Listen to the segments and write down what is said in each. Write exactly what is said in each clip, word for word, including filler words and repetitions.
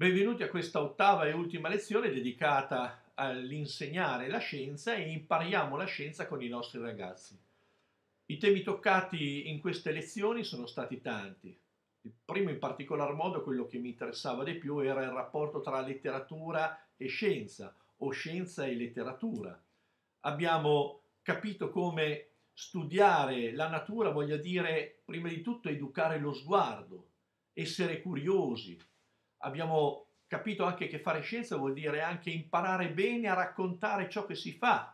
Benvenuti a questa ottava e ultima lezione dedicata all'insegnare la scienza e impariamo la scienza con i nostri ragazzi. I temi toccati in queste lezioni sono stati tanti. Il primo in particolar modo, quello che mi interessava di più, era il rapporto tra letteratura e scienza, o scienza e letteratura. Abbiamo capito come studiare la natura voglia dire, prima di tutto, educare lo sguardo, essere curiosi. Abbiamo capito anche che fare scienza vuol dire anche imparare bene a raccontare ciò che si fa,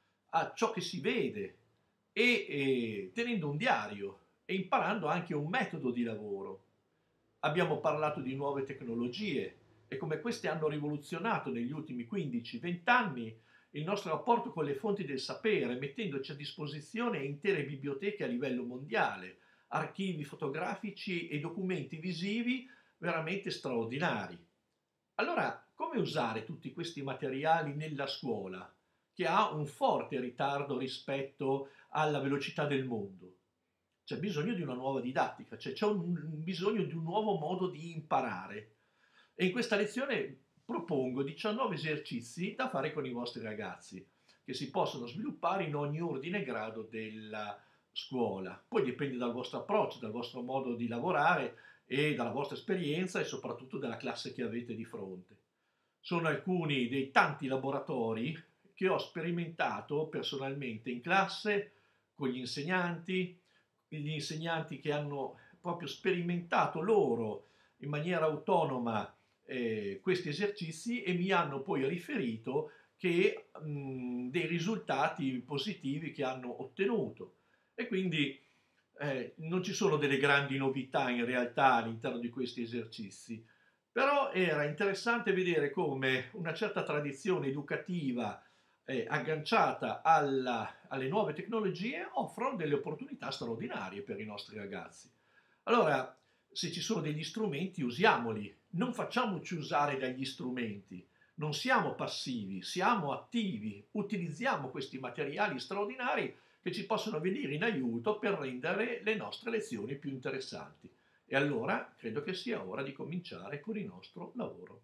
a ciò che si vede, e, e tenendo un diario e imparando anche un metodo di lavoro. Abbiamo parlato di nuove tecnologie e come queste hanno rivoluzionato negli ultimi quindici venti anni il nostro rapporto con le fonti del sapere, mettendoci a disposizione intere biblioteche a livello mondiale, archivi fotografici e documenti visivi veramente straordinari. Allora, come usare tutti questi materiali nella scuola, che ha un forte ritardo rispetto alla velocità del mondo? C'è bisogno di una nuova didattica, cioè c'è un, bisogno di un nuovo modo di imparare. E in questa lezione propongo diciannove esercizi da fare con i vostri ragazzi, che si possono sviluppare in ogni ordine e grado della scuola. Poi dipende dal vostro approccio, dal vostro modo di lavorare e dalla vostra esperienza e soprattutto dalla classe che avete di fronte. Sono alcuni dei tanti laboratori che ho sperimentato personalmente in classe con gli insegnanti, gli insegnanti che hanno proprio sperimentato loro in maniera autonoma eh, questi esercizi e mi hanno poi riferito che, mh, dei risultati positivi che hanno ottenuto. E quindi Eh, non ci sono delle grandi novità in realtà all'interno di questi esercizi, però era interessante vedere come una certa tradizione educativa eh, agganciata alla, alle nuove tecnologie offrono delle opportunità straordinarie per i nostri ragazzi. Allora, se ci sono degli strumenti, usiamoli, non facciamoci usare dagli strumenti, non siamo passivi, siamo attivi, utilizziamo questi materiali straordinari che ci possono venire in aiuto per rendere le nostre lezioni più interessanti. E allora credo che sia ora di cominciare con il nostro lavoro.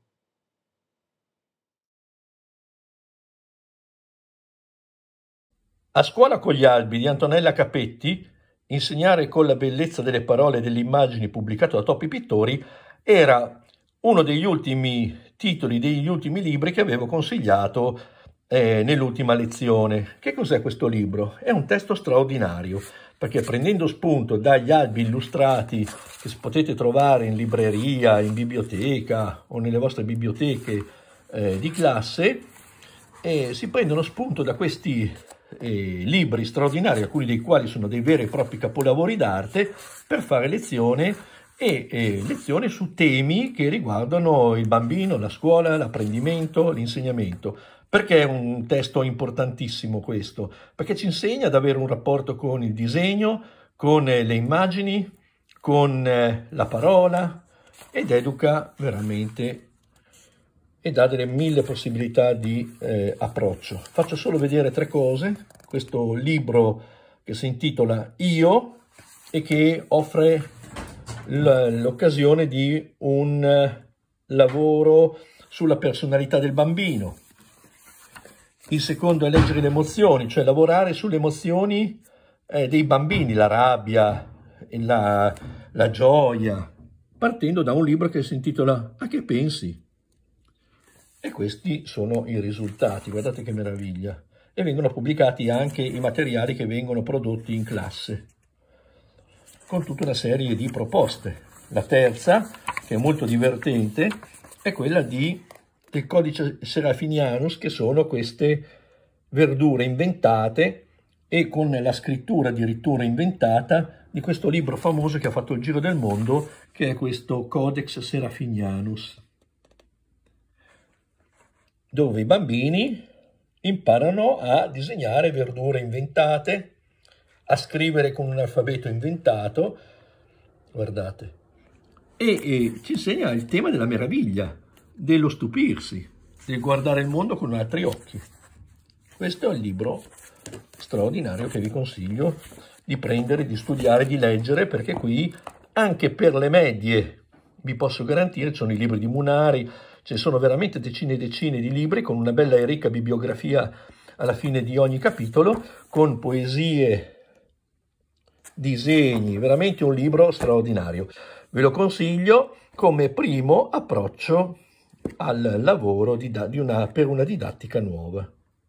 A scuola con gli albi di Antonella Capetti, Insegnare con la bellezza delle parole e delle immagini, pubblicato da Toppi Pittori, era uno degli ultimi titoli, degli ultimi libri che avevo consigliato eh, nell'ultima lezione. Che cos'è questo libro? È un testo straordinario, perché prendendo spunto dagli albi illustrati che potete trovare in libreria, in biblioteca o nelle vostre biblioteche eh, di classe, eh, si prendono spunto da questi Eh, libri straordinari, alcuni dei quali sono dei veri e propri capolavori d'arte, per fare lezione e eh, lezione su temi che riguardano il bambino, la scuola, l'apprendimento, l'insegnamento. Perché è un testo importantissimo questo? Perché ci insegna ad avere un rapporto con il disegno, con eh, le immagini, con eh, la parola, ed educa veramente e dà delle mille possibilità di eh, approccio. Faccio solo vedere tre cose. Questo libro che si intitola Io e che offre l'occasione di un lavoro sulla personalità del bambino. Il secondo è leggere le emozioni, cioè lavorare sulle emozioni eh, dei bambini, la rabbia, la, la gioia, partendo da un libro che si intitola A che pensi? E questi sono i risultati, guardate che meraviglia. E vengono pubblicati anche i materiali che vengono prodotti in classe, con tutta una serie di proposte. La terza, che è molto divertente, è quella di, del codice Serafinianus, che sono queste verdure inventate e con la scrittura addirittura inventata di questo libro famoso che ha fatto il giro del mondo, che è questo Codex Serafinianus, dove i bambini imparano a disegnare verdure inventate, a scrivere con un alfabeto inventato, guardate, e, e ci insegna il tema della meraviglia, dello stupirsi, del guardare il mondo con altri occhi. Questo è il libro straordinario che vi consiglio di prendere, di studiare, di leggere, perché qui anche per le medie vi posso garantire, ci sono i libri di Munari, ce ne sono veramente decine e decine di libri con una bella e ricca bibliografia alla fine di ogni capitolo, con poesie, disegni, veramente un libro straordinario. Ve lo consiglio come primo approccio al lavoro di, di una, per una didattica nuova.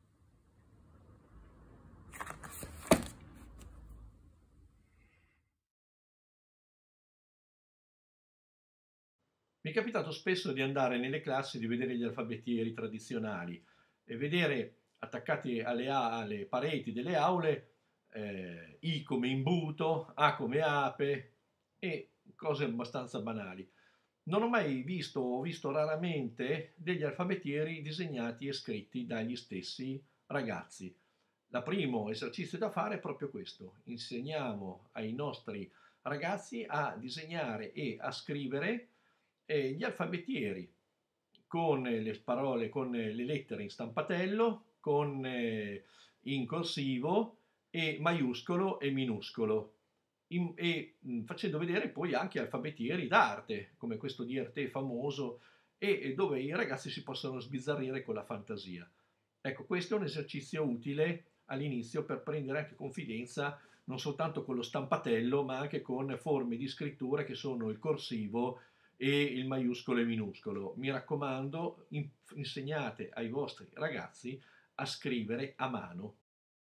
Mi è capitato spesso di andare nelle classi, di vedere gli alfabetieri tradizionali e vedere attaccati alle, alle pareti delle aule eh, I come imbuto, A come ape e cose abbastanza banali. Non ho mai visto, ho visto raramente degli alfabetieri disegnati e scritti dagli stessi ragazzi. Il primo esercizio da fare è proprio questo: insegniamo ai nostri ragazzi a disegnare e a scrivere eh, gli alfabetieri con le parole, con le lettere in stampatello, con eh, in corsivo e maiuscolo e minuscolo, in, e mh, facendo vedere poi anche alfabetieri d'arte, come questo di Erte famoso, e, e dove i ragazzi si possono sbizzarrire con la fantasia. Ecco, questo è un esercizio utile all'inizio per prendere anche confidenza non soltanto con lo stampatello, ma anche con forme di scrittura che sono il corsivo e il maiuscolo e minuscolo. Mi raccomando, insegnate ai vostri ragazzi a scrivere a mano.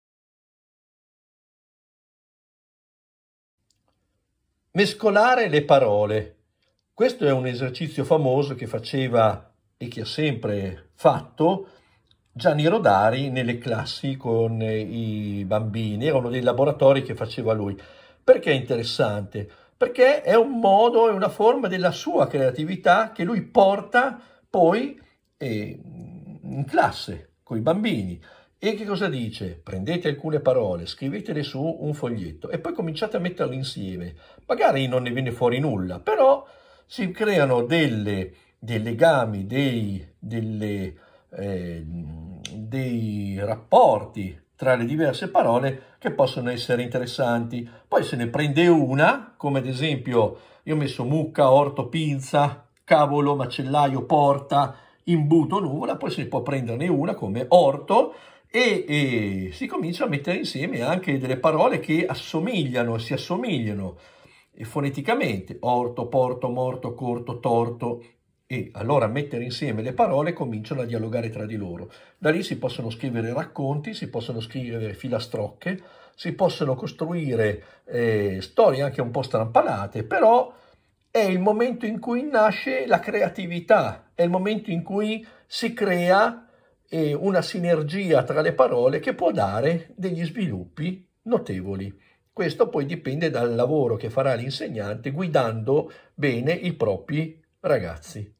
Mescolare le parole. Questo è un esercizio famoso che faceva e che ha sempre fatto Gianni Rodari nelle classi con i bambini. Erano dei laboratori che faceva lui. Perché è interessante? Perché è un modo, è una forma della sua creatività che lui porta poi eh, in classe con i bambini. E che cosa dice? Prendete alcune parole, scrivetele su un foglietto e poi cominciate a metterle insieme. Magari non ne viene fuori nulla, però si creano delle, dei legami, dei, delle, eh, dei rapporti tra le diverse parole che possono essere interessanti. Poi se ne prende una, come ad esempio io ho messo mucca, orto, pinza, cavolo, macellaio, porta, imbuto, nuvola, poi se ne può prenderne una come orto e, e si comincia a mettere insieme anche delle parole che assomigliano, si assomigliano e foneticamente, orto, porto, morto, corto, torto, e allora a mettere insieme le parole cominciano a dialogare tra di loro. Da lì si possono scrivere racconti, si possono scrivere filastrocche, si possono costruire eh, storie anche un po' strampalate, però è il momento in cui nasce la creatività, è il momento in cui si crea eh, una sinergia tra le parole che può dare degli sviluppi notevoli. Questo poi dipende dal lavoro che farà l'insegnante guidando bene i propri ragazzi.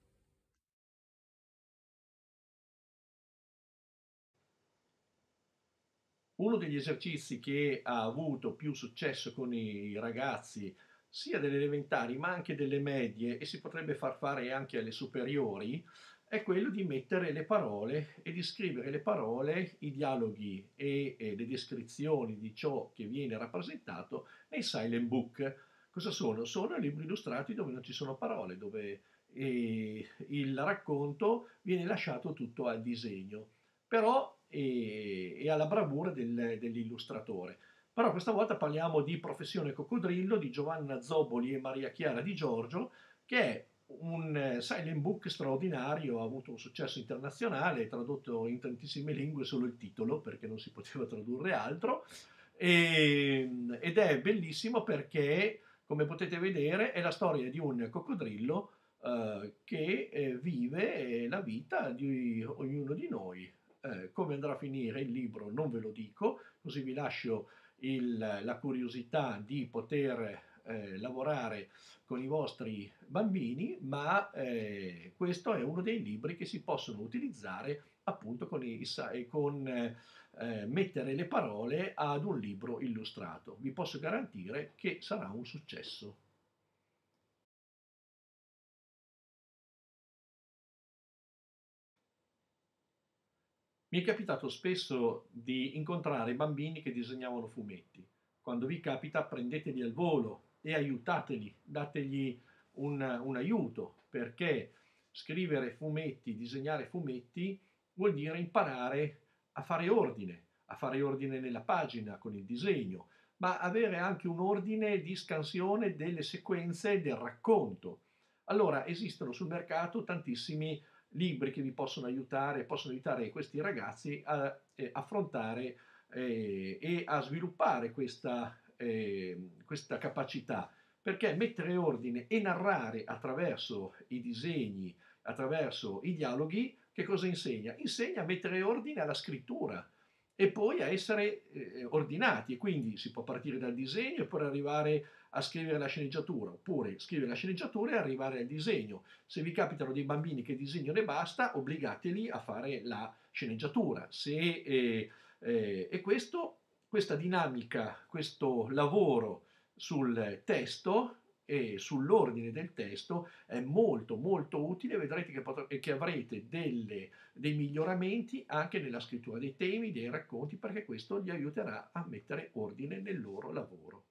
Uno degli esercizi che ha avuto più successo con i ragazzi, sia delle elementari ma anche delle medie, e si potrebbe far fare anche alle superiori, è quello di mettere le parole e di scrivere le parole, i dialoghi e, e le descrizioni di ciò che viene rappresentato nei silent book. Cosa sono? Sono libri illustrati dove non ci sono parole, dove eh, il racconto viene lasciato tutto al disegno, però e, e alla bravura del, dell'illustratore. Però questa volta parliamo di Professione Coccodrillo di Giovanna Zoboli e Maria Chiara Di Giorgio, che è un silent book straordinario, ha avuto un successo internazionale, tradotto in tantissime lingue, solo il titolo perché non si poteva tradurre altro, e, ed è bellissimo perché, come potete vedere, è la storia di un coccodrillo eh, che eh, vive la vita di ognuno di noi. Eh, come andrà a finire il libro non ve lo dico, così vi lascio il, la curiosità di poter eh, lavorare con i vostri bambini, ma eh, questo è uno dei libri che si possono utilizzare appunto con, i, con eh, mettere le parole ad un libro illustrato. Vi posso garantire che sarà un successo. Mi è capitato spesso di incontrare bambini che disegnavano fumetti. Quando vi capita, prendeteli al volo e aiutateli, dategli un, un aiuto, perché scrivere fumetti, disegnare fumetti vuol dire imparare a fare ordine, a fare ordine nella pagina con il disegno, ma avere anche un ordine di scansione delle sequenze del racconto. Allora esistono sul mercato tantissimi libri che vi possono aiutare, possono aiutare questi ragazzi a eh, affrontare eh, e a sviluppare questa, eh, questa capacità, perché mettere ordine e narrare attraverso i disegni, attraverso i dialoghi, che cosa insegna? Insegna a mettere ordine alla scrittura e poi a essere eh, ordinati, e quindi si può partire dal disegno e poi arrivare a scrivere la sceneggiatura, oppure scrivere la sceneggiatura e arrivare al disegno. Se vi capitano dei bambini che disegnano e basta, obbligateli a fare la sceneggiatura. Se, eh, eh, e questo, questa dinamica, questo lavoro sul testo e sull'ordine del testo è molto molto utile, vedrete che, potrete, che avrete delle, dei miglioramenti anche nella scrittura dei temi, dei racconti, perché questo gli aiuterà a mettere ordine nel loro lavoro.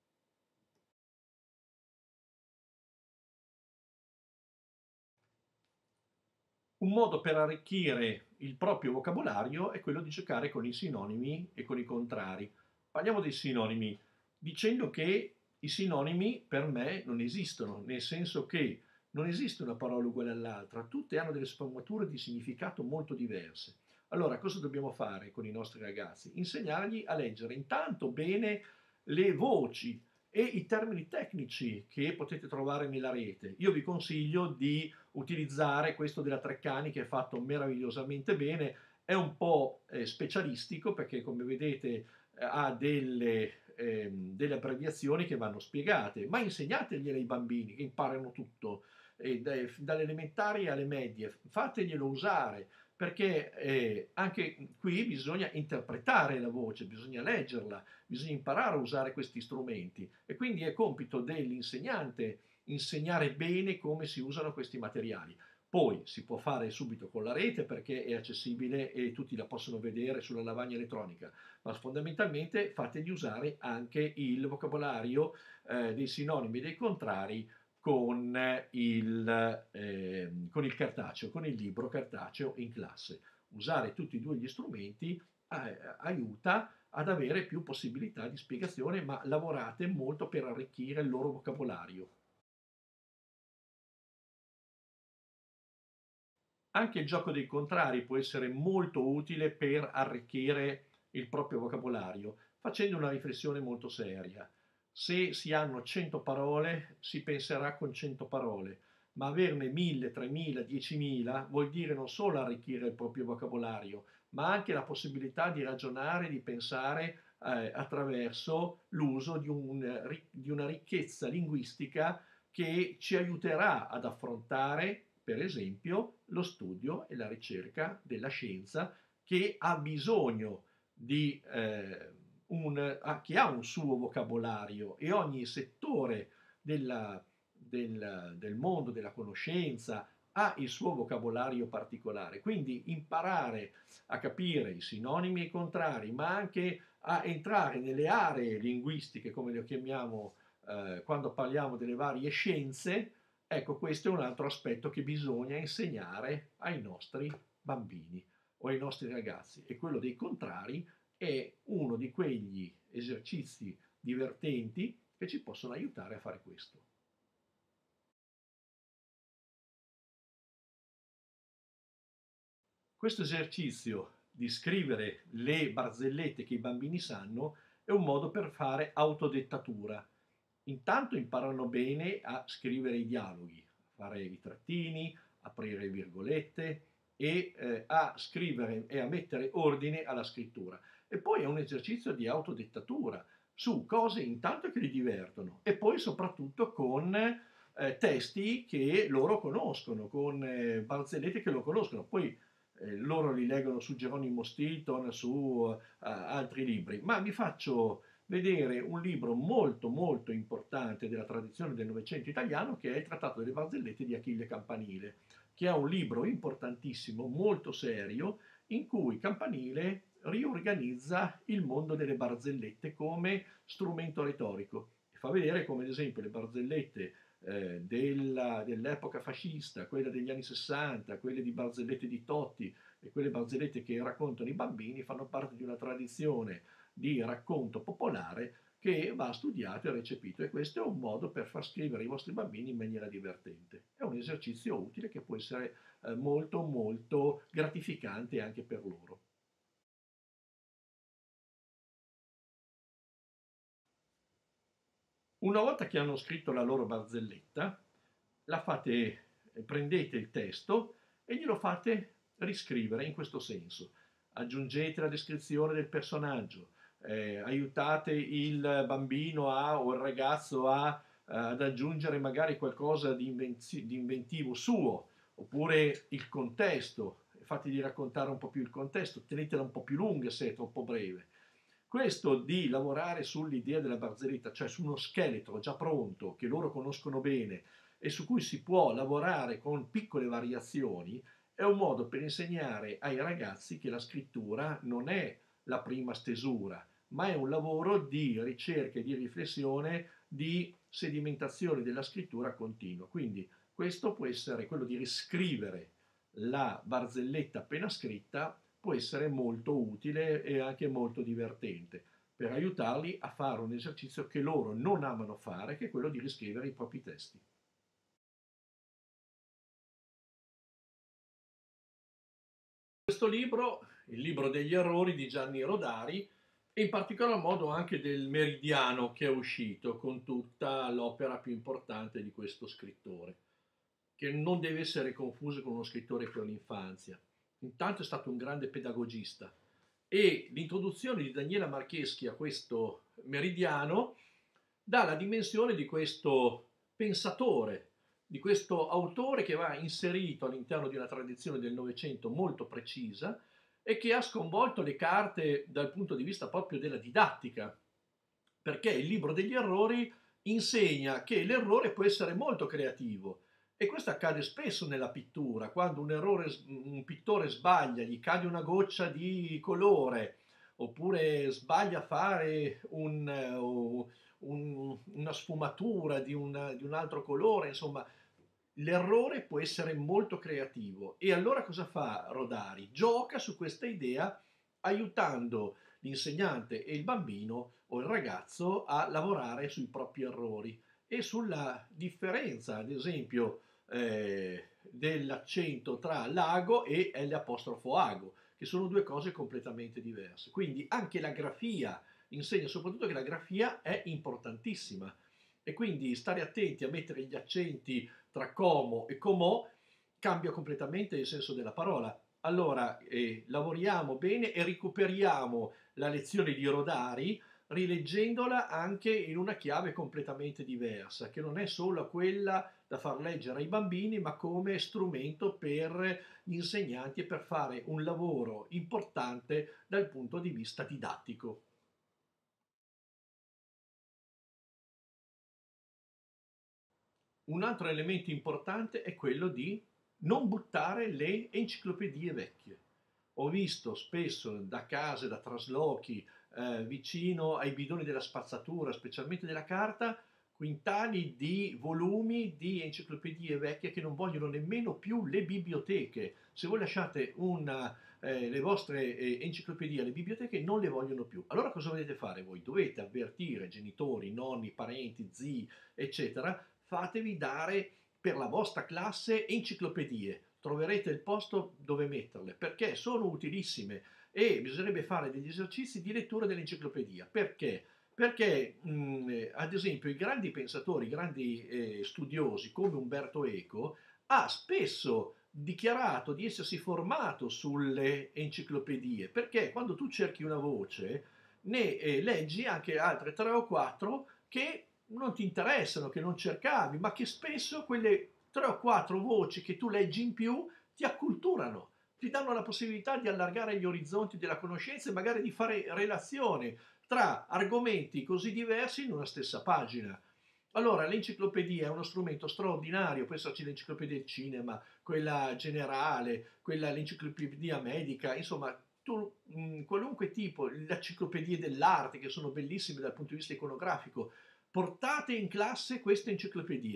Un modo per arricchire il proprio vocabolario è quello di giocare con i sinonimi e con i contrari. Parliamo dei sinonimi, dicendo che i sinonimi per me non esistono, nel senso che non esiste una parola uguale all'altra, tutte hanno delle sfumature di significato molto diverse. Allora, cosa dobbiamo fare con i nostri ragazzi? Insegnargli a leggere intanto bene le voci e i termini tecnici che potete trovare nella rete. Io vi consiglio di utilizzare questo della Treccani, che è fatto meravigliosamente bene, è un po' eh, specialistico perché, come vedete, eh, ha delle, ehm, delle abbreviazioni che vanno spiegate, ma insegnategliele ai bambini che imparano tutto, eh, dai- dalle elementari alle medie, fateglielo usare, perché eh, anche qui bisogna interpretare la voce, bisogna leggerla, bisogna imparare a usare questi strumenti, e quindi è compito dell'insegnante insegnare bene come si usano questi materiali. Poi si può fare subito con la rete perché è accessibile e tutti la possono vedere sulla lavagna elettronica, ma fondamentalmente fategli usare anche il vocabolario eh, dei sinonimi e dei contrari con il, eh, con il cartaceo, con il libro cartaceo in classe. Usare tutti e due gli strumenti eh, aiuta ad avere più possibilità di spiegazione, ma lavorate molto per arricchire il loro vocabolario. Anche il gioco dei contrari può essere molto utile per arricchire il proprio vocabolario, facendo una riflessione molto seria. Se si hanno cento parole, si penserà con cento parole, ma averne mille, tremila, diecimila vuol dire non solo arricchire il proprio vocabolario, ma anche la possibilità di ragionare, di pensare eh, attraverso l'uso di, un, di una ricchezza linguistica che ci aiuterà ad affrontare, per esempio, lo studio e la ricerca della scienza, che ha bisogno di eh, un, ah, che ha un suo vocabolario, e ogni settore della, del, del mondo della conoscenza ha il suo vocabolario particolare. Quindi imparare a capire i sinonimi e i contrari, ma anche a entrare nelle aree linguistiche, come le chiamiamo eh, quando parliamo delle varie scienze, ecco, questo è un altro aspetto che bisogna insegnare ai nostri bambini o ai nostri ragazzi, e quello dei contrari è uno di quegli esercizi divertenti che ci possono aiutare a fare questo. Questo esercizio di scrivere le barzellette che i bambini sanno è un modo per fare autodettatura. Intanto imparano bene a scrivere i dialoghi, a fare i trattini, aprire le virgolette e eh, a scrivere e a mettere ordine alla scrittura. E poi è un esercizio di autodettatura su cose intanto che li divertono, e poi soprattutto con eh, testi che loro conoscono, con eh, barzellette che lo conoscono. Poi eh, loro li leggono su Geronimo Stilton, su eh, altri libri, ma vi faccio vedere un libro molto molto importante della tradizione del Novecento italiano, che è il Trattato delle barzellette di Achille Campanile, che è un libro importantissimo, molto serio, in cui Campanile riorganizza il mondo delle barzellette come strumento retorico, e fa vedere come, ad esempio, le barzellette eh, della- dell'epoca fascista, quella degli anni sessanta, quelle di barzellette di Totti e quelle barzellette che raccontano i bambini fanno parte di una tradizione di racconto popolare che va studiato e recepito, e questo è un modo per far scrivere i vostri bambini in maniera divertente. È un esercizio utile che può essere eh, molto molto gratificante anche per loro. Una volta che hanno scritto la loro barzelletta, la fate, eh, prendete il testo e glielo fate riscrivere in questo senso. Aggiungete la descrizione del personaggio, eh, aiutate il bambino a, o il ragazzo a, ad aggiungere magari qualcosa di, invenzi- di inventivo suo, oppure il contesto, fategli raccontare un po' più il contesto, tenetela un po' più lunga se è troppo breve. Questo di lavorare sull'idea della barzelletta, cioè su uno scheletro già pronto, che loro conoscono bene e su cui si può lavorare con piccole variazioni, è un modo per insegnare ai ragazzi che la scrittura non è la prima stesura, ma è un lavoro di ricerca e di riflessione, di sedimentazione della scrittura continua. Quindi questo può essere quello di riscrivere la barzelletta appena scritta, può essere molto utile e anche molto divertente per aiutarli a fare un esercizio che loro non amano fare, che è quello di riscrivere i propri testi. Questo libro, il libro degli errori di Gianni Rodari, e in particolar modo anche del Meridiano che è uscito con tutta l'opera più importante di questo scrittore, che non deve essere confuso con uno scrittore per l'infanzia. Intanto è stato un grande pedagogista, e l'introduzione di Daniela Marcheschi a questo Meridiano dà la dimensione di questo pensatore, di questo autore che va inserito all'interno di una tradizione del Novecento molto precisa e che ha sconvolto le carte dal punto di vista proprio della didattica, perché il libro degli errori insegna che l'errore può essere molto creativo, e questo accade spesso nella pittura, quando un, errore, un pittore sbaglia, gli cade una goccia di colore, oppure sbaglia a fare un, un, una sfumatura di, una, di un altro colore, insomma, l'errore può essere molto creativo. E allora cosa fa Rodari? Gioca su questa idea aiutando l'insegnante e il bambino o il ragazzo a lavorare sui propri errori e sulla differenza, ad esempio, eh, dell'accento tra l'ago e l'apostrofo ago, che sono due cose completamente diverse. Quindi anche la grafia insegna soprattutto che la grafia è importantissima, e quindi stare attenti a mettere gli accenti tra como e comò cambia completamente il senso della parola. Allora eh, lavoriamo bene e recuperiamo la lezione di Rodari rileggendola anche in una chiave completamente diversa, che non è solo quella da far leggere ai bambini, ma come strumento per gli insegnanti e per fare un lavoro importante dal punto di vista didattico. Un altro elemento importante è quello di non buttare le enciclopedie vecchie. Ho visto spesso da case, da traslochi, eh, vicino ai bidoni della spazzatura, specialmente della carta, quintali di volumi di enciclopedie vecchie che non vogliono nemmeno più le biblioteche. Se voi lasciate una, eh, le vostre eh, enciclopedie alle biblioteche, non le vogliono più. Allora cosa dovete fare voi? Dovete avvertire genitori, nonni, parenti, zii, eccetera, fatevi dare per la vostra classe enciclopedie, troverete il posto dove metterle, perché sono utilissime, e bisognerebbe fare degli esercizi di lettura dell'enciclopedia. Perché? Perché, mh, ad esempio, i grandi pensatori, i grandi eh, studiosi come Umberto Eco ha spesso dichiarato di essersi formato sulle enciclopedie, perché quando tu cerchi una voce ne eh, leggi anche altre tre o quattro che non ti interessano, che non cercavi, ma che spesso quelle tre o quattro voci che tu leggi in più ti acculturano, ti danno la possibilità di allargare gli orizzonti della conoscenza e magari di fare relazione tra argomenti così diversi in una stessa pagina. Allora, l'enciclopedia è uno strumento straordinario, può esserci l'enciclopedia del cinema, quella generale, quella l'enciclopedia medica, insomma, tu, mh, qualunque tipo, le enciclopedie dell'arte che sono bellissime dal punto di vista iconografico, portate in classe queste enciclopedie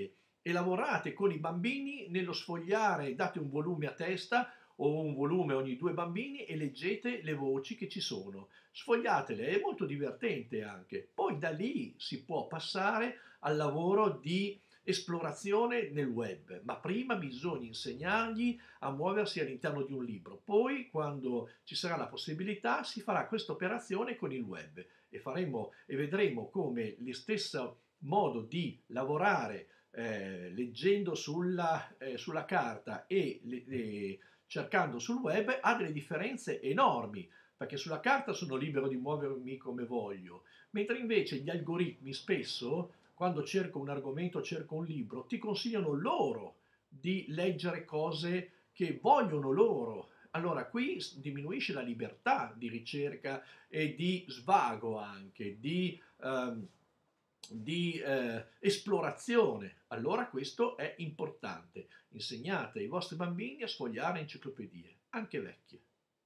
e lavorate con i bambini nello sfogliare, date un volume a testa o un volume ogni due bambini e leggete le voci che ci sono. Sfogliatele, è molto divertente anche. Poi da lì si può passare al lavoro di esplorazione nel web, ma prima bisogna insegnargli a muoversi all'interno di un libro. Poi, quando ci sarà la possibilità, si farà questa operazione con il web e faremo e vedremo come lo stesso modo di lavorare eh, leggendo sulla, eh, sulla carta e le, le, cercando sul web ha delle differenze enormi, perché sulla carta sono libero di muovermi come voglio, mentre invece gli algoritmi spesso, quando cerco un argomento, cerco un libro, ti consigliano loro di leggere cose che vogliono loro. Allora qui diminuisce la libertà di ricerca e di svago anche, di, ehm, di eh, esplorazione. Allora questo è importante. Insegnate ai vostri bambini a sfogliare enciclopedie, anche vecchie.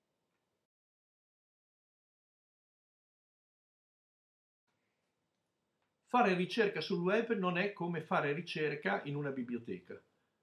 Fare ricerca sul web non è come fare ricerca in una biblioteca,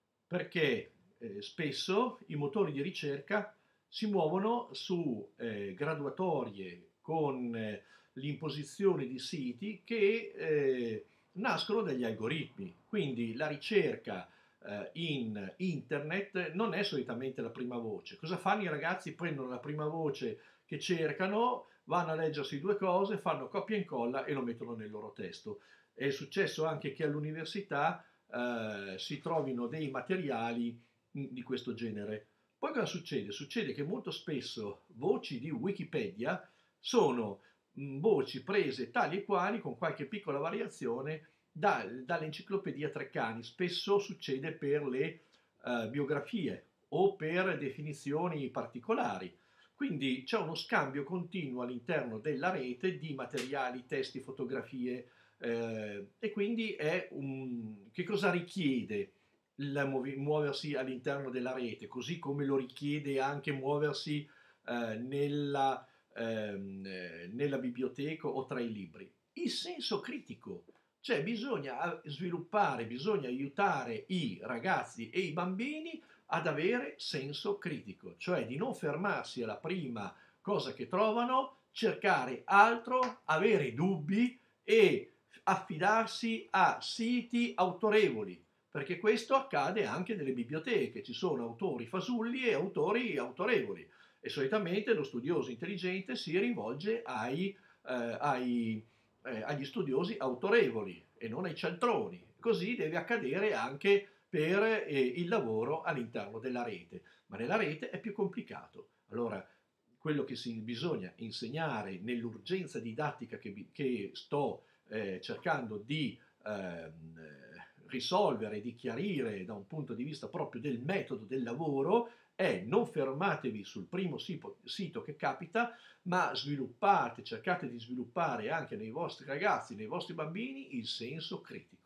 perché eh, spesso i motori di ricerca si muovono su eh, graduatorie con eh, l'imposizione di siti che eh, nascono dagli algoritmi. Quindi la ricerca eh, in internet non è solitamente la prima voce. Cosa fanno i ragazzi? Prendono la prima voce che cercano, vanno a leggersi due cose, fanno copia e incolla e lo mettono nel loro testo. È successo anche che all'università eh, si trovino dei materiali di questo genere. Poi cosa succede? Succede che molto spesso voci di Wikipedia sono mh, voci prese tali e quali con qualche piccola variazione da, dall'enciclopedia Treccani. Spesso succede per le eh, biografie o per definizioni particolari. Quindi c'è uno scambio continuo all'interno della rete di materiali, testi, fotografie eh, e quindi è un... che cosa richiede il muovi- muoversi all'interno della rete, così come lo richiede anche muoversi eh, nella, ehm, eh, nella biblioteca o tra i libri. Il senso critico, cioè bisogna sviluppare, bisogna aiutare i ragazzi e i bambini ad avere senso critico, cioè di non fermarsi alla prima cosa che trovano, cercare altro, avere dubbi e affidarsi a siti autorevoli, perché questo accade anche nelle biblioteche, ci sono autori fasulli e autori autorevoli e solitamente lo studioso intelligente si rivolge ai, eh, ai, eh, agli studiosi autorevoli e non ai cialtroni. Così deve accadere anche per eh, il lavoro all'interno della rete, ma nella rete è più complicato. Allora, quello che si bisogna insegnare nell'urgenza didattica che, che sto eh, cercando di ehm, risolvere, di chiarire da un punto di vista proprio del metodo del lavoro è non fermatevi sul primo sito che capita, ma sviluppate, cercate di sviluppare anche nei vostri ragazzi, nei vostri bambini il senso critico.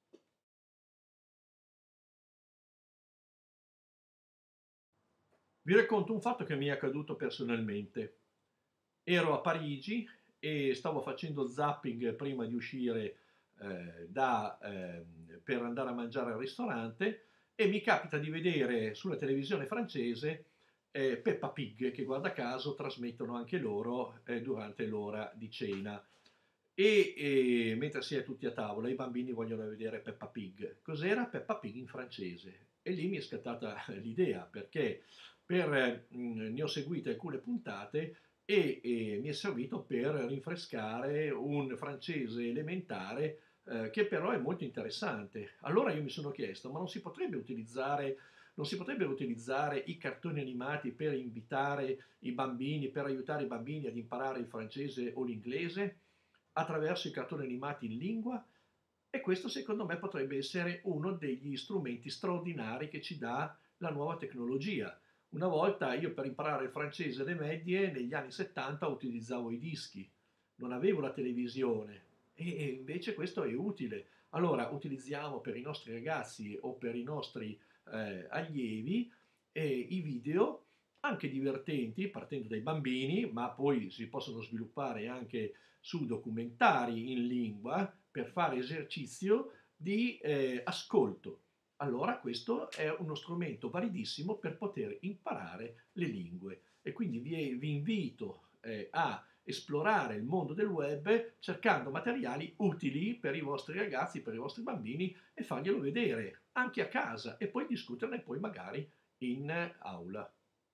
Vi racconto un fatto che mi è accaduto personalmente. Ero a Parigi e stavo facendo zapping prima di uscire eh, da, eh, per andare a mangiare al ristorante e mi capita di vedere sulla televisione francese eh, Peppa Pig, che guarda caso trasmettono anche loro eh, durante l'ora di cena. E, e mentre si è tutti a tavola, i bambini vogliono vedere Peppa Pig. Cos'era Peppa Pig in francese? E lì mi è scattata l'idea, perché per, mh, ne ho seguite alcune puntate e, e mi è servito per rinfrescare un francese elementare eh, che però è molto interessante. Allora io mi sono chiesto, ma non si potrebbe utilizzare, non si potrebbero utilizzare i cartoni animati per invitare i bambini, per aiutare i bambini ad imparare il francese o l'inglese attraverso i cartoni animati in lingua? E questo secondo me potrebbe essere uno degli strumenti straordinari che ci dà la nuova tecnologia. Una volta io per imparare il francese alle medie negli anni settanta utilizzavo i dischi, non avevo la televisione e invece questo è utile. Allora utilizziamo per i nostri ragazzi o per i nostri eh, allievi eh, i video anche divertenti partendo dai bambini, ma poi si possono sviluppare anche su documentari in lingua per fare esercizio di eh, ascolto. Allora questo è uno strumento validissimo per poter imparare le lingue e quindi vi, vi invito eh, a esplorare il mondo del web cercando materiali utili per i vostri ragazzi, per i vostri bambini e farglielo vedere anche a casa e poi discuterne poi magari in aula.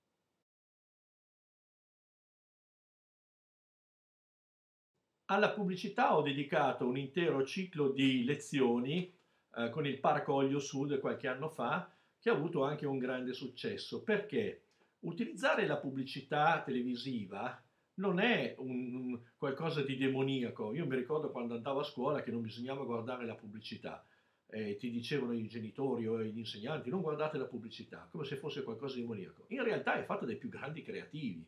Alla pubblicità ho dedicato un intero ciclo di lezioni eh, con il Paracoglio Sud qualche anno fa, che ha avuto anche un grande successo. Perché? Utilizzare la pubblicità televisiva non è un, un qualcosa di demoniaco. Io mi ricordo quando andavo a scuola che non bisognava guardare la pubblicità. Eh, ti dicevano i genitori o gli insegnanti non guardate la pubblicità, come se fosse qualcosa di demoniaco. In realtà è fatta dai più grandi creativi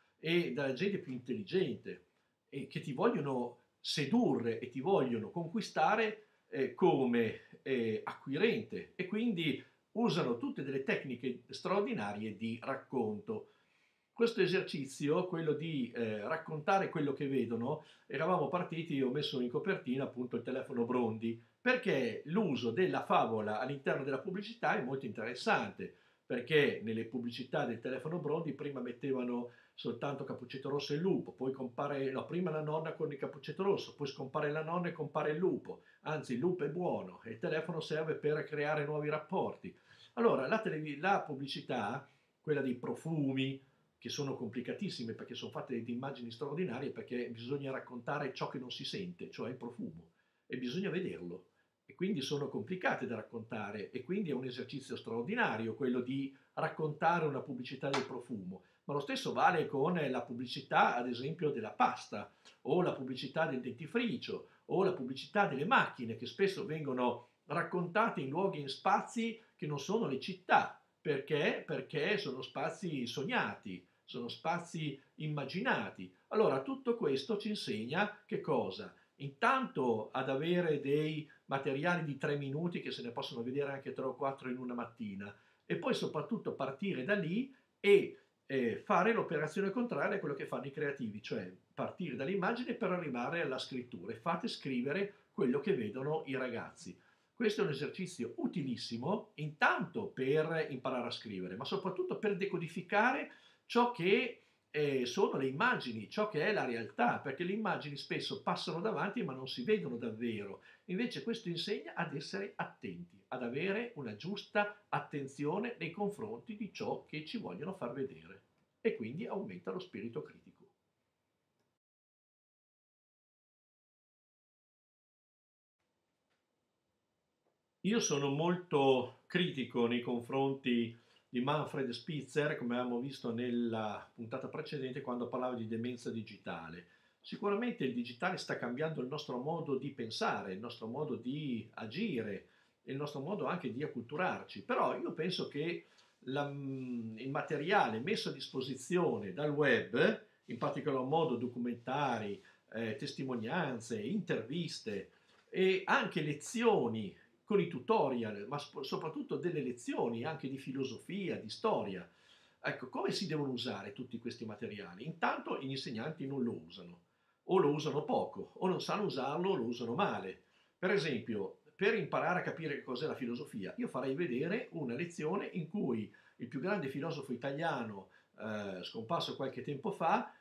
e dalla gente più intelligente e che ti vogliono sedurre e ti vogliono conquistare eh, come eh, acquirente e quindi usano tutte delle tecniche straordinarie di racconto. Questo esercizio, quello di eh, raccontare quello che vedono, eravamo partiti, ho messo in copertina appunto il telefono Brondi, perché l'uso della favola all'interno della pubblicità è molto interessante, perché nelle pubblicità del telefono Brondi prima mettevano soltanto Cappuccetto Rosso e il lupo, poi compare, no, prima la nonna con il Cappuccetto Rosso, poi scompare la nonna e compare il lupo, anzi il lupo è buono e il telefono serve per creare nuovi rapporti. Allora la, televi- la pubblicità, quella dei profumi, che sono complicatissime perché sono fatte di immagini straordinarie, perché bisogna raccontare ciò che non si sente, cioè il profumo, e bisogna vederlo. E quindi sono complicate da raccontare e quindi è un esercizio straordinario quello di raccontare una pubblicità del profumo. Ma lo stesso vale con la pubblicità, ad esempio, della pasta, o la pubblicità del dentifricio, o la pubblicità delle macchine, che spesso vengono raccontate in luoghi e in spazi che non sono le città. Perché? Perché sono spazi sognati, sono spazi immaginati. Allora, tutto questo ci insegna che cosa? Intanto ad avere dei materiali di tre minuti che se ne possono vedere anche tre o quattro in una mattina e poi soprattutto partire da lì e eh, fare l'operazione contraria a quello che fanno i creativi, cioè partire dall'immagine per arrivare alla scrittura e fate scrivere quello che vedono i ragazzi. Questo è un esercizio utilissimo, intanto per imparare a scrivere, ma soprattutto per decodificare ciò che eh, sono le immagini, ciò che è la realtà, perché le immagini spesso passano davanti ma non si vedono davvero. Invece questo insegna ad essere attenti, ad avere una giusta attenzione nei confronti di ciò che ci vogliono far vedere e quindi aumenta lo spirito critico. Io sono molto critico nei confronti di Manfred Spitzer, come avevamo visto nella puntata precedente quando parlava di demenza digitale. Sicuramente il digitale sta cambiando il nostro modo di pensare, il nostro modo di agire, il nostro modo anche di acculturarci, però io penso che la- il materiale messo a disposizione dal web, in particolar modo documentari, eh, testimonianze, interviste e anche lezioni con i tutorial, ma sp- soprattutto delle lezioni anche di filosofia, di storia. Ecco, come si devono usare tutti questi materiali? Intanto gli insegnanti non lo usano, o lo usano poco, o non sanno usarlo, o lo usano male. Per esempio, per imparare a capire che cos'è la filosofia, io farei vedere una lezione in cui il più grande filosofo italiano, eh, scomparso qualche tempo fa,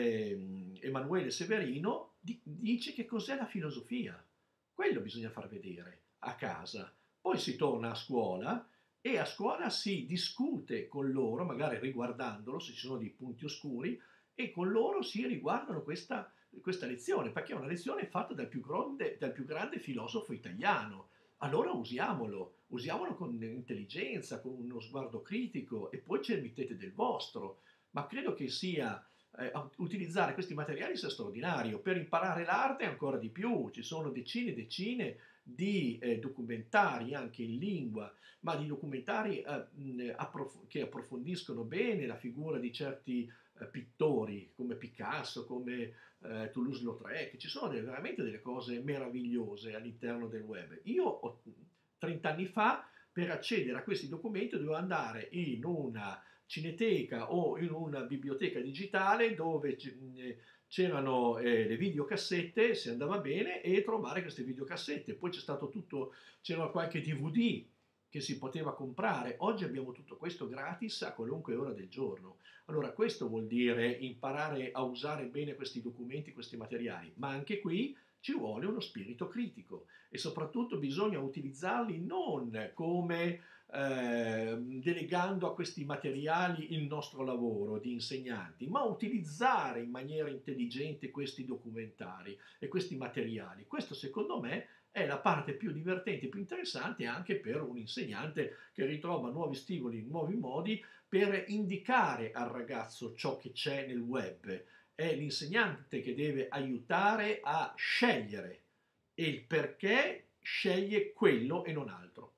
ehm, Emanuele Severino, di- dice che cos'è la filosofia. Quello bisogna far vedere a casa. Poi si torna a scuola e a scuola si discute con loro, magari riguardandolo, se ci sono dei punti oscuri, e con loro si riguardano questa, questa lezione, perché è una lezione fatta dal più, grande, dal più grande filosofo italiano. Allora usiamolo, usiamolo con intelligenza, con uno sguardo critico e poi ci mettete del vostro. Ma credo che sia eh, utilizzare questi materiali sia straordinario. Per imparare l'arte ancora di più, ci sono decine e decine di eh, documentari anche in lingua, ma di documentari eh, mh, approf- che approfondiscono bene la figura di certi eh, pittori come Picasso, come eh, Toulouse-Lautrec. Ci sono delle- veramente delle cose meravigliose all'interno del web. Io ho, trenta anni fa, per accedere a questi documenti dovevo andare in una cineteca o in una biblioteca digitale dove c'erano eh, le videocassette, se andava bene, e trovare queste videocassette. Poi c'è stato tutto, c'era qualche D V D che si poteva comprare. Oggi abbiamo tutto questo gratis a qualunque ora del giorno. Allora, questo vuol dire imparare a usare bene questi documenti, questi materiali, ma anche qui ci vuole uno spirito critico e soprattutto bisogna utilizzarli non come eh, delegando a questi materiali il nostro lavoro di insegnanti, ma utilizzare in maniera intelligente questi documentari e questi materiali. Questo secondo me è la parte più divertente, più interessante anche per un insegnante che ritrova nuovi stimoli, nuovi modi per indicare al ragazzo ciò che c'è nel web. È l'insegnante che deve aiutare a scegliere e il perché sceglie quello e non altro.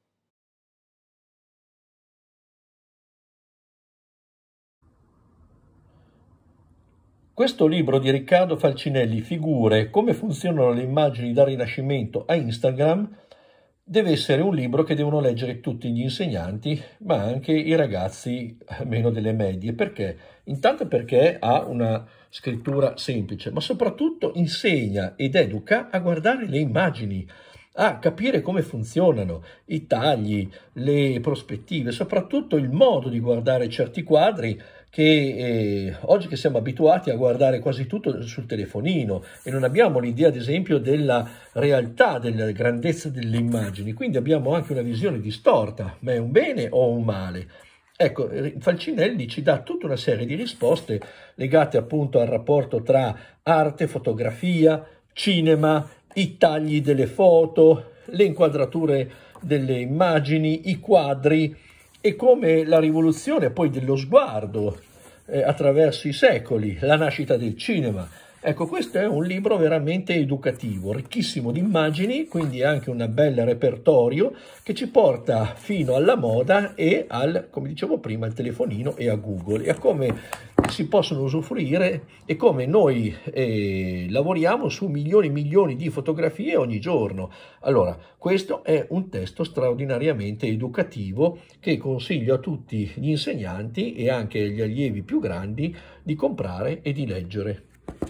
Questo libro di Riccardo Falcinelli, Figure, come funzionano le immagini dal Rinascimento a Instagram, deve essere un libro che devono leggere tutti gli insegnanti, ma anche i ragazzi meno delle medie. Perché? Intanto perché ha una scrittura semplice, ma soprattutto insegna ed educa a guardare le immagini, a capire come funzionano i tagli, le prospettive, soprattutto il modo di guardare certi quadri che eh, oggi che siamo abituati a guardare quasi tutto sul telefonino e non abbiamo l'idea, ad esempio, della realtà, della grandezza delle immagini, quindi abbiamo anche una visione distorta, ma è un bene o un male? Ecco, Falcinelli ci dà tutta una serie di risposte legate appunto al rapporto tra arte, fotografia, cinema, i tagli delle foto, le inquadrature delle immagini, i quadri, e come la rivoluzione poi dello sguardo eh, attraverso i secoli, la nascita del cinema. Ecco, questo è un libro veramente educativo, ricchissimo di immagini, quindi anche un bel repertorio che ci porta fino alla moda e al, come dicevo prima, al telefonino e a Google, e a come si possono usufruire e come noi eh, lavoriamo su milioni e milioni di fotografie ogni giorno. Allora, questo è un testo straordinariamente educativo che consiglio a tutti gli insegnanti e anche agli allievi più grandi di comprare e di leggere.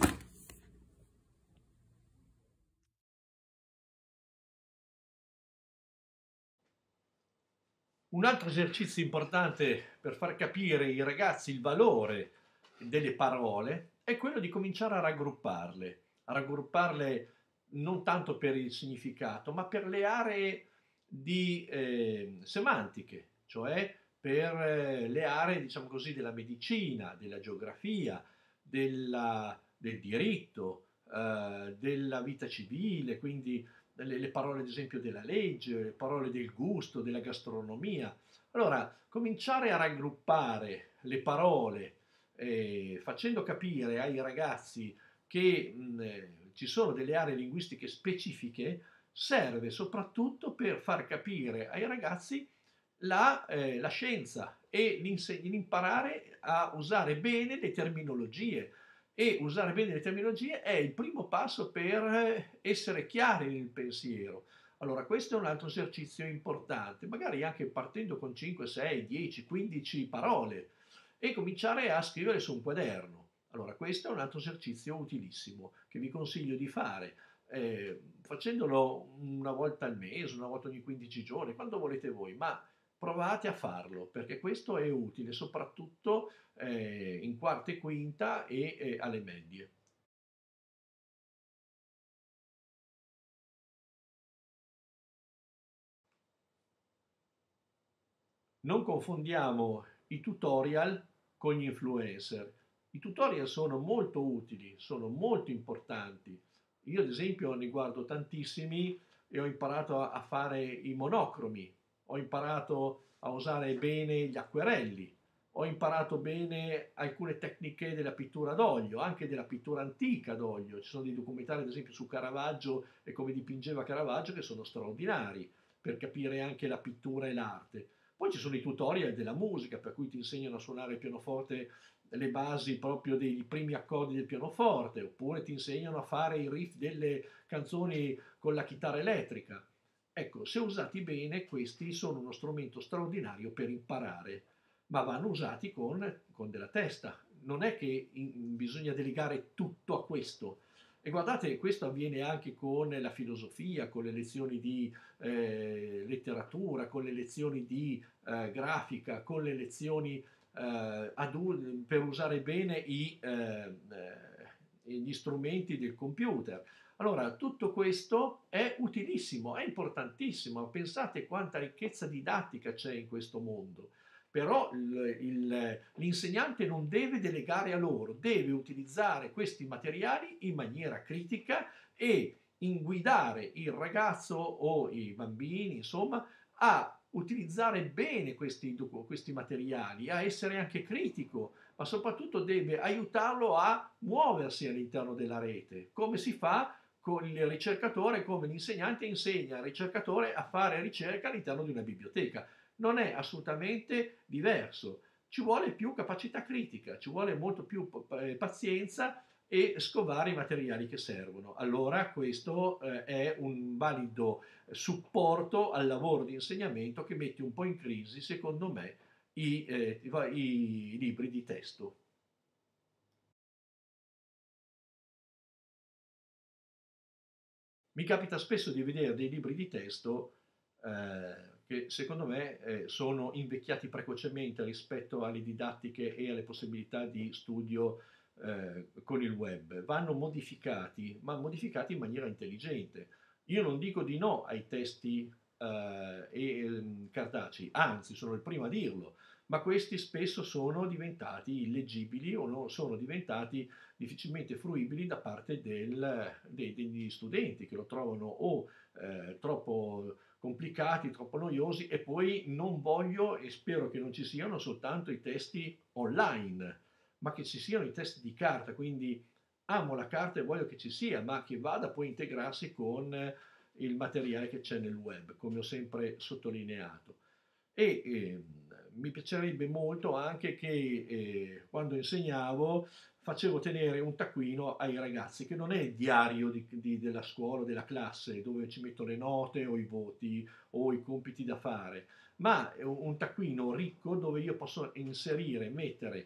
Un altro esercizio importante per far capire ai ragazzi il valore delle parole è quello di cominciare a raggrupparle, a raggrupparle non tanto per il significato, ma per le aree di eh, semantiche, cioè per eh, le aree, diciamo così, della medicina, della geografia, della, del diritto, eh, della vita civile, quindi le, le parole ad esempio della legge, le parole del gusto, della gastronomia. Allora, cominciare a raggruppare le parole eh, facendo capire ai ragazzi che mh, eh, ci sono delle aree linguistiche specifiche serve soprattutto per far capire ai ragazzi la, eh, la scienza e l'imparare a usare bene le terminologie. E usare bene le terminologie è il primo passo per essere chiari nel pensiero. Allora, questo è un altro esercizio importante, magari anche partendo con cinque, sei, dieci, quindici parole e cominciare a scrivere su un quaderno. Allora, questo è un altro esercizio utilissimo che vi consiglio di fare, eh, facendolo una volta al mese, una volta ogni quindici giorni, quando volete voi, ma provate a farlo perché questo è utile soprattutto eh, in quarta e quinta e eh, alle medie. Non confondiamo i tutorial con gli influencer. I tutorial sono molto utili, sono molto importanti. Io ad esempio ne guardo tantissimi e ho imparato a fare i monocromi, ho imparato a usare bene gli acquerelli, ho imparato bene alcune tecniche della pittura d'olio, anche della pittura antica d'olio. Ci sono dei documentari ad esempio su Caravaggio e come dipingeva Caravaggio che sono straordinari per capire anche la pittura e l'arte. Poi ci sono i tutorial della musica, per cui ti insegnano a suonare il pianoforte, le basi proprio dei primi accordi del pianoforte, oppure ti insegnano a fare i riff delle canzoni con la chitarra elettrica. Ecco, se usati bene, questi sono uno strumento straordinario per imparare, ma vanno usati con, con della testa, non è che in- bisogna delegare tutto a questo. E guardate, questo avviene anche con la filosofia, con le lezioni di eh, letteratura, con le lezioni di eh, grafica, con le lezioni eh, adu- per usare bene i, eh, eh, gli strumenti del computer. Allora, tutto questo è utilissimo, è importantissimo. Pensate quanta ricchezza didattica c'è in questo mondo. Però il- il- l'insegnante non deve delegare a loro, deve utilizzare questi materiali in maniera critica e inguidare il ragazzo o i bambini, insomma, a utilizzare bene questi, docu- questi materiali, a essere anche critico, ma soprattutto deve aiutarlo a muoversi all'interno della rete. Come si fa con il ricercatore, come l'insegnante insegna al ricercatore a fare ricerca all'interno di una biblioteca. Non è assolutamente diverso. Ci vuole più capacità critica, ci vuole molto più eh, pazienza e scovare i materiali che servono. Allora questo eh, è un valido supporto al lavoro di insegnamento che mette un po' in crisi, secondo me, i, eh, i, i libri di testo. Mi capita spesso di vedere dei libri di testo eh, che secondo me eh, sono invecchiati precocemente rispetto alle didattiche e alle possibilità di studio eh, con il web. Vanno modificati, ma modificati in maniera intelligente. Io non dico di no ai testi eh, e, ehm, cartacei, anzi sono il primo a dirlo, ma questi spesso sono diventati illeggibili o no, sono diventati difficilmente fruibili da parte del- dei- degli studenti che lo trovano o eh, troppo complicati, troppo noiosi e poi non voglio e spero che non ci siano soltanto i testi online, ma che ci siano i testi di carta, quindi amo la carta e voglio che ci sia, ma che vada poi a integrarsi con eh, il materiale che c'è nel web, come ho sempre sottolineato. E ehm, mi piacerebbe molto anche che eh, quando insegnavo facevo tenere un taccuino ai ragazzi, che non è il diario di- di- della scuola, della classe, dove ci metto le note o i voti o i compiti da fare, ma è un, un taccuino ricco dove io posso inserire, mettere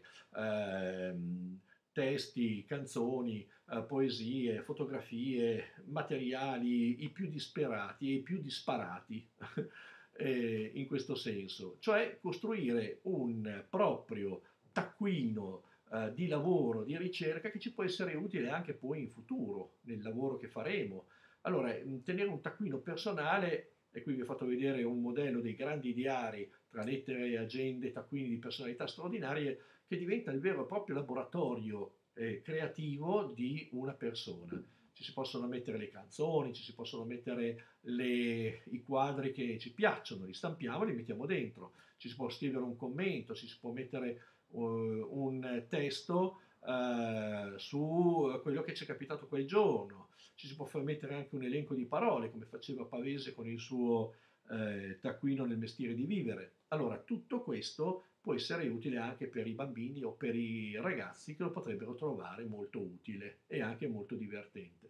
ehm, testi, canzoni, eh, poesie, fotografie, materiali i più disperati e i più disparati. eh, in questo senso, cioè costruire un proprio taccuino eh, di lavoro, di ricerca che ci può essere utile anche poi in futuro, nel lavoro che faremo. Allora, mh, tenere un taccuino personale, e qui vi ho fatto vedere un modello dei grandi diari tra lettere, agende, taccuini di personalità straordinarie, che diventa il vero e proprio laboratorio eh, creativo di una persona. Ci si possono mettere le canzoni, ci si possono mettere le- i quadri che ci piacciono, li stampiamo e li mettiamo dentro. Ci si può scrivere un commento, ci si può mettere uh, un testo uh, su quello che ci è capitato quel giorno. Ci si può far mettere anche un elenco di parole, come faceva Pavese con il suo eh, taccuino nel mestiere di vivere. Allora, tutto questo può essere utile anche per i bambini o per i ragazzi che lo potrebbero trovare molto utile e anche molto divertente.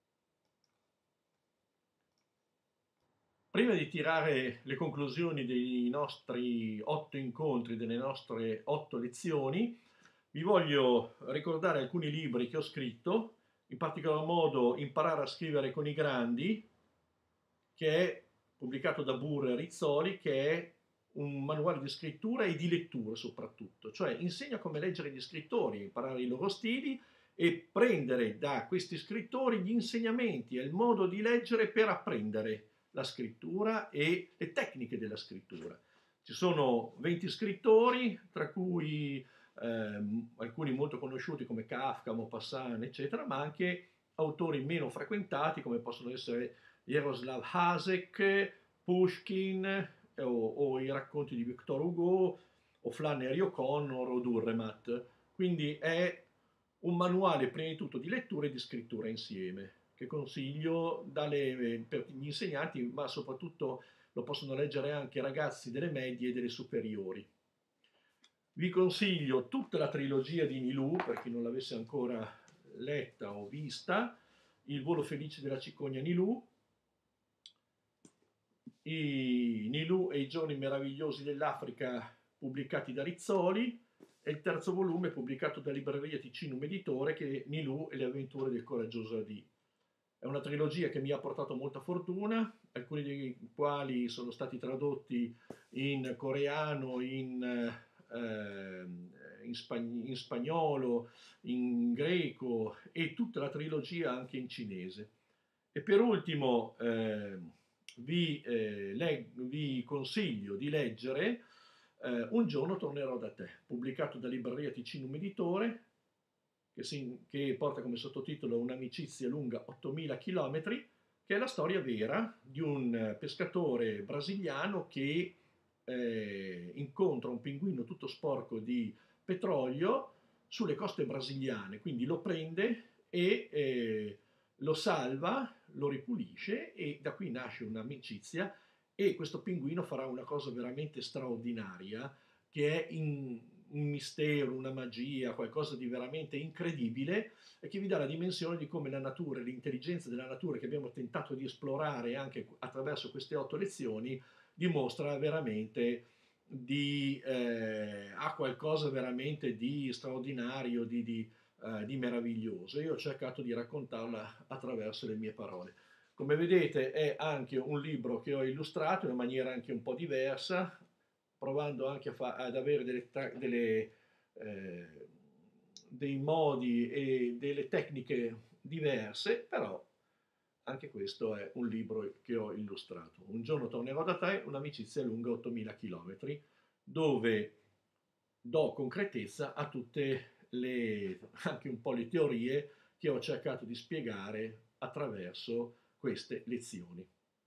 Prima di tirare le conclusioni dei nostri otto incontri, delle nostre otto lezioni, vi voglio ricordare alcuni libri che ho scritto, in particolar modo Imparare a scrivere con i grandi, che è pubblicato da Burr Rizzoli, che è un manuale di scrittura e di lettura soprattutto, cioè insegna come leggere gli scrittori, imparare i loro stili e prendere da questi scrittori gli insegnamenti e il modo di leggere per apprendere la scrittura e le tecniche della scrittura. Ci sono venti scrittori, tra cui ehm, alcuni molto conosciuti come Kafka, Maupassant, eccetera, ma anche autori meno frequentati come possono essere Jaroslav Hasek, Pushkin eh, o, o i racconti di Victor Hugo o Flannery O'Connor o Durremat. Quindi è un manuale prima di tutto di lettura e di scrittura insieme, che consiglio dalle, per gli insegnanti, ma soprattutto lo possono leggere anche i ragazzi delle medie e delle superiori. Vi consiglio tutta la trilogia di Nilù, per chi non l'avesse ancora letta o vista, Il volo felice della cicogna Nilù, i Nilù e i giorni meravigliosi dell'Africa pubblicati da Rizzoli, e il terzo volume è pubblicato da Libreria Ticinum Editore, che è Nilù e le avventure del coraggioso Adì. È una trilogia che mi ha portato molta fortuna, alcuni dei quali sono stati tradotti in coreano, in, eh, in, spagn- in spagnolo, in greco e tutta la trilogia anche in cinese. E per ultimo eh, vi, eh, leg- vi consiglio di leggere eh, Un giorno tornerò da te, pubblicato da Libreria Ticinum Editore, che, si, che porta come sottotitolo Un'amicizia lunga ottomila chilometri, che è la storia vera di un pescatore brasiliano che eh, incontra un pinguino tutto sporco di petrolio sulle coste brasiliane, quindi lo prende e eh, lo salva, lo ripulisce e da qui nasce un'amicizia e questo pinguino farà una cosa veramente straordinaria che è in, un mistero, una magia, qualcosa di veramente incredibile e che vi dà la dimensione di come la natura e l'intelligenza della natura che abbiamo tentato di esplorare anche attraverso queste otto lezioni dimostra veramente di, eh, ha qualcosa veramente di straordinario, di, di, eh, di meraviglioso. Io ho cercato di raccontarla attraverso le mie parole. Come vedete è anche un libro che ho illustrato in una maniera anche un po' diversa, provando anche a fa- ad avere delle, delle, eh, dei modi e delle tecniche diverse, però anche questo è un libro che ho illustrato. Un giorno tornerò da te, un'amicizia lunga ottomila chilometri, dove do concretezza a tutte le, anche un po' le teorie che ho cercato di spiegare attraverso queste lezioni.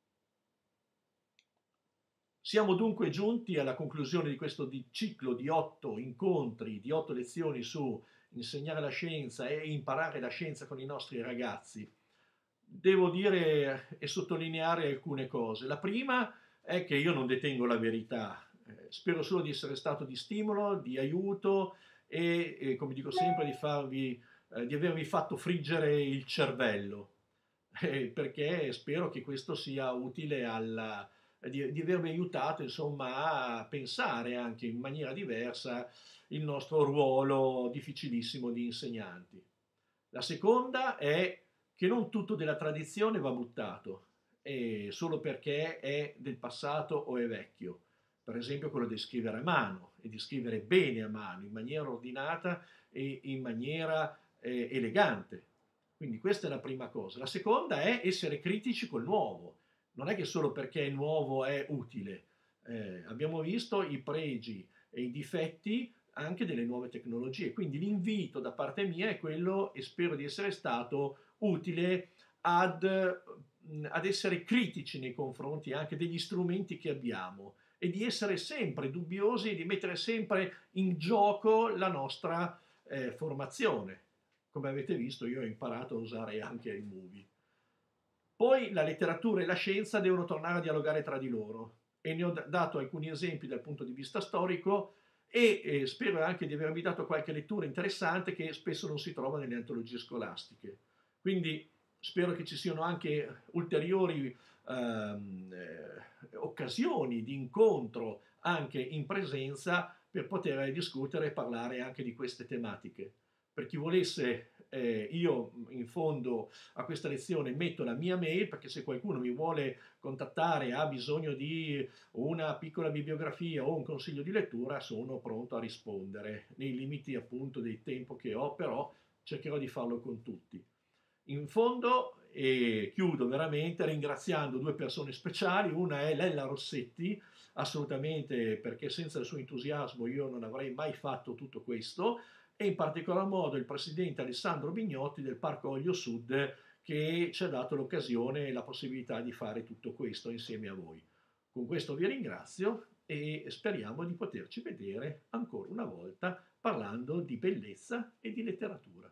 Siamo dunque giunti alla conclusione di questo di ciclo di otto incontri, di otto lezioni su insegnare la scienza e imparare la scienza con i nostri ragazzi. Devo dire e sottolineare alcune cose. La prima è che io non detengo la verità, eh, spero solo di essere stato di stimolo, di aiuto e, e come dico sempre, di, farvi, eh, di avervi fatto friggere il cervello, eh, perché spero che questo sia utile alla, di, di avervi aiutato insomma a pensare anche in maniera diversa il nostro ruolo difficilissimo di insegnanti. La seconda è che non tutto della tradizione va buttato, eh, solo perché è del passato o è vecchio. Per esempio quello di scrivere a mano e di scrivere bene a mano, in maniera ordinata e in maniera eh, elegante. Quindi questa è la prima cosa. La seconda è essere critici col nuovo. Non è che solo perché è nuovo è utile. Eh, abbiamo visto i pregi e i difetti anche delle nuove tecnologie. Quindi l'invito da parte mia è quello, e spero di essere stato utile, ad, ad essere critici nei confronti anche degli strumenti che abbiamo e di essere sempre dubbiosi e di mettere sempre in gioco la nostra eh, formazione. Come avete visto, io ho imparato a usare anche iMovie. Poi la letteratura e la scienza devono tornare a dialogare tra di loro e ne ho dato alcuni esempi dal punto di vista storico e eh, spero anche di avervi dato qualche lettura interessante che spesso non si trova nelle antologie scolastiche. Quindi spero che ci siano anche ulteriori ehm, eh, occasioni di incontro anche in presenza per poter discutere e parlare anche di queste tematiche. Per chi volesse, eh, io in fondo a questa lezione metto la mia mail, perché se qualcuno mi vuole contattare, ha bisogno di una piccola bibliografia o un consiglio di lettura, sono pronto a rispondere nei limiti appunto del tempo che ho, però cercherò di farlo con tutti. In fondo, e chiudo veramente ringraziando due persone speciali, una è Lella Rossetti, assolutamente, perché senza il suo entusiasmo io non avrei mai fatto tutto questo, e in particolar modo il presidente Alessandro Bignotti del Parco Oglio Sud, che ci ha dato l'occasione e la possibilità di fare tutto questo insieme a voi. Con questo vi ringrazio e speriamo di poterci vedere ancora una volta parlando di bellezza e di letteratura.